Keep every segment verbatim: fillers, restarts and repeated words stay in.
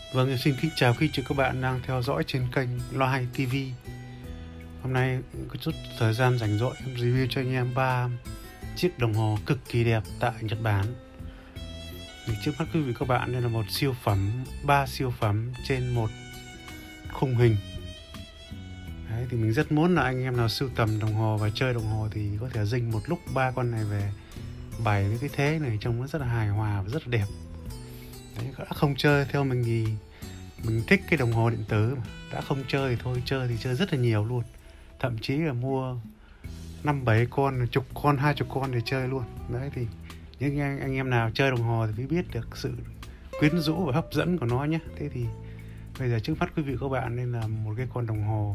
Vâng, xin kính chào quý chị các bạn đang theo dõi trên kênh Loa Hay ti vi. Hôm nay có chút thời gian rảnh rỗi em review cho anh em ba chiếc đồng hồ cực kỳ đẹp tại Nhật Bản. Thì trước mắt quý vị các bạn, đây là một siêu phẩm, ba siêu phẩm trên một khung hình. Đấy, thì mình rất muốn là anh em nào sưu tầm đồng hồ và chơi đồng hồ thì có thể dinh một lúc ba con này về bày với cái thế này, trông nó rất là hài hòa và rất là đẹp. Đấy, đã không chơi theo mình thì mình thích cái đồng hồ điện tử mà. Đã không chơi thì thôi, chơi thì chơi rất là nhiều luôn. Thậm chí là mua năm bảy con, chục con, hai chục con để chơi luôn. Đấy, thì những anh, anh em nào chơi đồng hồ thì mới biết được sự quyến rũ và hấp dẫn của nó nhé. Thế thì bây giờ trước mắt quý vị các bạn nên là một cái con đồng hồ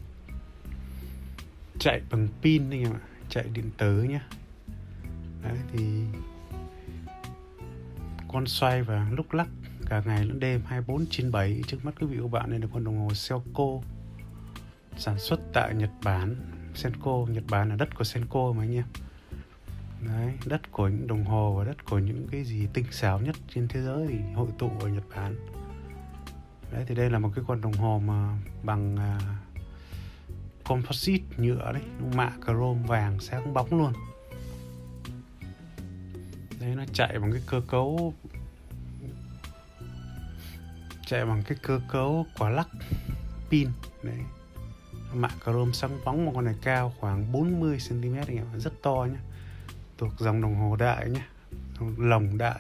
chạy bằng pin anh em ạ, chạy điện tử nhé. Đấy thì con xoay và lúc lắc cả ngày lẫn đêm hai mươi bốn trên bảy. Trước mắt quý vị các bạn đây là con đồng hồ Seiko, sản xuất tại Nhật Bản. Seiko, Nhật Bản là đất của Seiko mà anh em. Đấy, đất của những đồng hồ và đất của những cái gì tinh xảo nhất trên thế giới thì hội tụ ở Nhật Bản. Đấy thì đây là một cái con đồng hồ mà bằng uh, composite nhựa đấy, mạ chrome vàng sáng bóng luôn. Đấy, nó chạy bằng cái cơ cấu chạy bằng cái cơ cấu quả lắc pin đấy, mạ chrome sáng bóng. Một con này cao khoảng bốn mươi xăng ti mét anh em, rất to nhé, thuộc dòng đồng hồ đại nhé, lồng đại.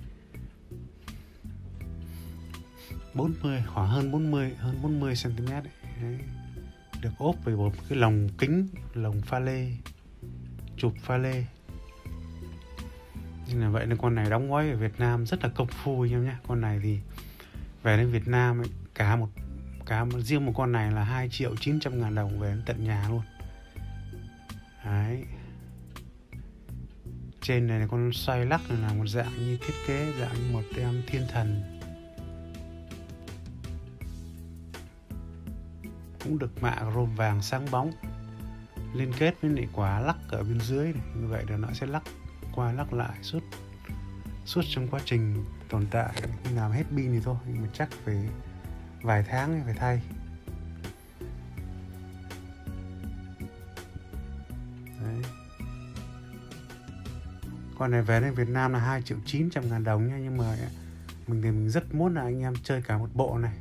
bốn mươi, khoảng hơn bốn mươi, hơn bốn mươi xăng ti mét đấy. Được ốp với một cái lồng kính, lồng pha lê, chụp pha lê. Nên là vậy nên con này đóng gói ở Việt Nam rất là công phu anh em nhé. Con này thì về đến Việt Nam ấy, cả một cả một, riêng một con này là hai triệu chín trăm ngàn đồng về đến tận nhà luôn. Đấy. Trên này là con xoay lắc này là một dạng như thiết kế dạng như một em thiên thần. Cũng được mạ chrome vàng sáng bóng, liên kết với lại quả lắc ở bên dưới này. Như vậy là nó sẽ lắc qua lắc lại suốt suốt trong quá trình tồn tại. Khi nào hết pin thì thôi, nhưng mà chắc phải vài tháng phải thay. Đấy. Con này về đến Việt Nam là hai triệu chín trăm ngàn đồng nha. Nhưng mà mình thì mình rất muốn là anh em chơi cả một bộ này.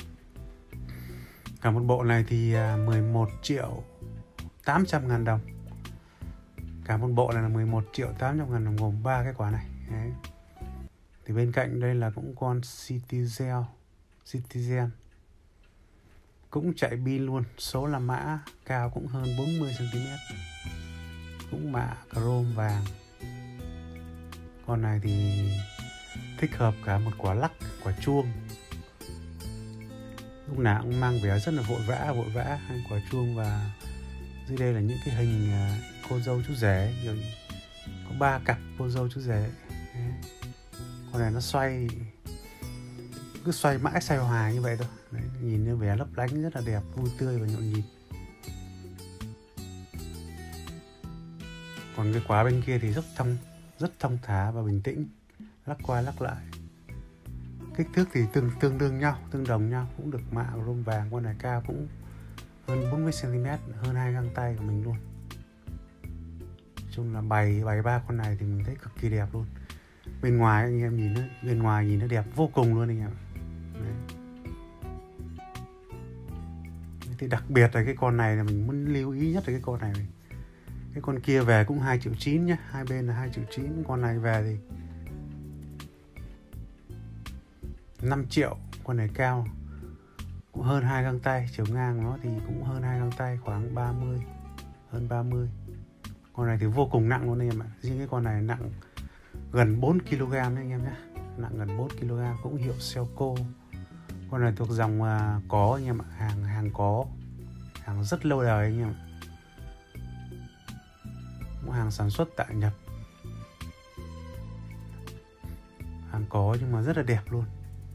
Cả một bộ này thì mười một triệu tám trăm ngàn đồng. Cả một bộ này là mười một triệu tám trăm ngàn đồng gồm ba cái quả này. Đấy. Thì bên cạnh đây là cũng con Citizen Citizen cũng chạy pin luôn, số là mã, cao cũng hơn bốn mươi xăng ti mét, cũng mạ chrome vàng. Con này thì thích hợp cả một quả lắc, quả chuông, lúc nào cũng mang vẻ rất là vội vã vội vã hai quả chuông. Và dưới đây là những cái hình cô dâu chú rể, rồi có ba cặp cô dâu chú rể. Đấy. Con này nó xoay, cứ xoay mãi xoay hoài như vậy thôi. Đấy, nhìn như vẻ lấp lánh rất là đẹp, vui tươi và nhộn nhịp. Còn cái quả bên kia thì rất thông rất thông thả và bình tĩnh, lắc qua lắc lại. Kích thước thì tương tương đương nhau, tương đồng nhau, cũng được mạ chrome vàng. Con này cao cũng hơn bốn mươi xăng ti mét, hơn hai găng tay của mình luôn. Nói chung là bày bày ba con này thì mình thấy cực kỳ đẹp luôn. Bên ngoài anh em nhìn nó, bên ngoài nhìn nó đẹp vô cùng luôn anh em. Đấy. Thì đặc biệt là cái con này là mình muốn lưu ý nhất là cái con này. Cái con kia về cũng hai triệu chín nhá, hai bên là hai triệu chín. Con này về thì năm triệu. Con này cao cũng hơn hai găng tay, chiều ngang nó thì cũng hơn hai găng tay, khoảng ba mươi, hơn ba mươi. Con này thì vô cùng nặng luôn anh em ạ. Riêng cái con này nặng gần bốn ki lô gam đấy anh em nhé, nặng gần bốn ki lô gam, cũng hiệu Seiko. Con này thuộc dòng uh, có anh em ạ, hàng hàng có, hàng rất lâu đời anh em ạ, cũng hàng sản xuất tại Nhật, hàng có nhưng mà rất là đẹp luôn,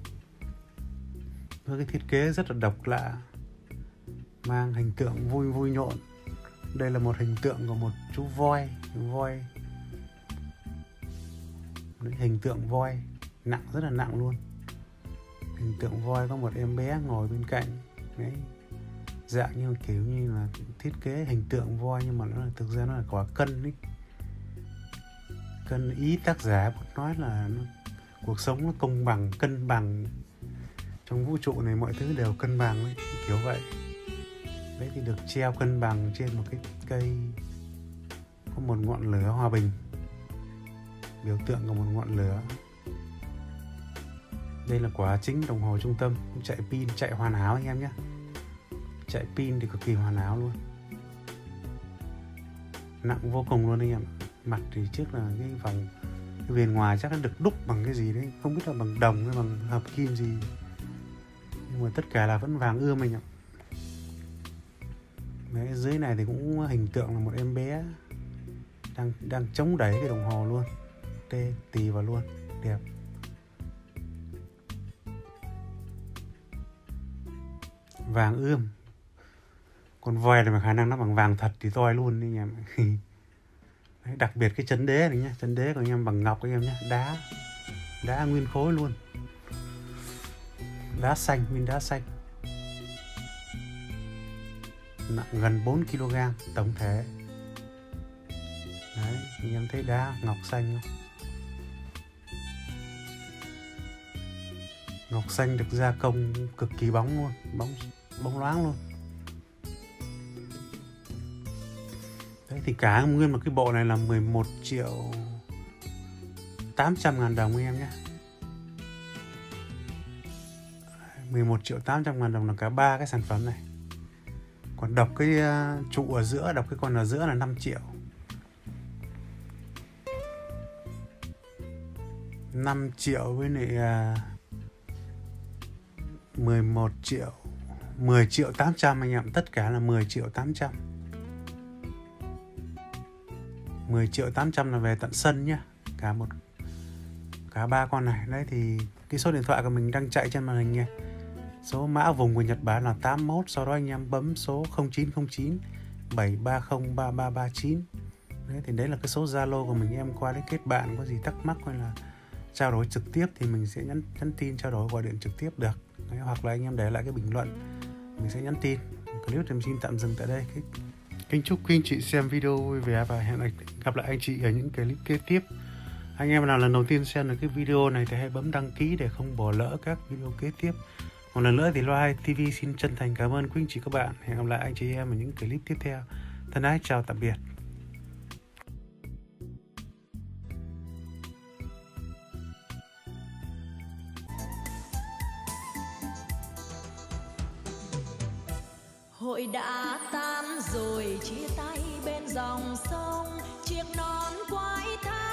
với cái thiết kế rất là độc lạ, mang hình tượng vui vui nhộn. Đây là một hình tượng của một chú voi, voi hình tượng voi, nặng, rất là nặng luôn. hình tượng voi có một em bé ngồi bên cạnh đấy, dạng như kiểu như là thiết kế hình tượng voi nhưng mà nó là, thực ra nó là quả cân ấy. Cân, ý tác giả nói là nó, cuộc sống nó công bằng, cân bằng, trong vũ trụ này mọi thứ đều cân bằng ấy, kiểu vậy. Đấy thì được treo cân bằng trên một cái cây có một ngọn lửa hòa bình, biểu tượng của một ngọn lửa. Đây là quả chính đồng hồ trung tâm, chạy pin, chạy hoàn hảo anh em nhé. Chạy pin thì cực kỳ hoàn hảo luôn, nặng vô cùng luôn anh em. Mặt thì trước là cái vòng, cái viền ngoài chắc nó được đúc bằng cái gì đấy, không biết là bằng đồng hay bằng hợp kim gì, nhưng mà tất cả là vẫn vàng ươm anh ạ. Đấy, dưới này thì cũng hình tượng là một em bé đang đang chống đẩy cái đồng hồ luôn, tê tì vào luôn, đẹp. Vàng ươm, con voi này mà khả năng nó bằng vàng thật thì toi luôn anh em. Đấy, đặc biệt cái chân đế này nhá, chân đế của anh em bằng ngọc anh em nhé, đá đá nguyên khối luôn, đá xanh, nguyên đá xanh, nặng gần bốn ki lô gam tổng thể. Đấy, anh em thấy đá ngọc xanh không? Ngọc xanh được gia công cực kỳ bóng luôn, bóng bóng loáng luôn. Đấy thì cả nguyên một cái bộ này là mười một triệu tám trăm ngàn đồng anh em nhé. mười một triệu tám trăm ngàn đồng là cả ba cái sản phẩm này. Còn đọc cái trụ ở giữa, đọc cái con ở giữa là năm triệu. năm triệu với lại mười một triệu, mười triệu tám trăm anh em, tất cả là mười triệu tám trăm. mười triệu tám trăm là về tận sân nhá, cả một cả ba con này. Đấy thì cái số điện thoại của mình đang chạy trên màn hình nha. Số mã vùng của Nhật Bản là tám mốt, sau đó anh em bấm số không chín không chín bảy ba không ba ba ba chín. Đấy thì đấy là cái số Zalo của mình, em qua đấy kết bạn, có gì thắc mắc hay là trao đổi trực tiếp thì mình sẽ nhắn nhắn tin trao đổi, gọi điện trực tiếp được. Đấy, hoặc là anh em để lại cái bình luận, mình sẽ nhắn tin. Clip thì mình xin tạm dừng tại đây. Kính chúc quý anh chị xem video vui vẻ và hẹn gặp lại anh chị ở những clip kế tiếp. Anh em nào lần đầu tiên xem được cái video này thì hãy bấm đăng ký để không bỏ lỡ các video kế tiếp. Một lần nữa thì Loa ti vi xin chân thành cảm ơn quý anh chị các bạn. Hẹn gặp lại anh chị em ở những clip tiếp theo. Thân ái chào tạm biệt. Hội đã tan rồi, chia tay bên dòng sông, chiếc nón quái thác.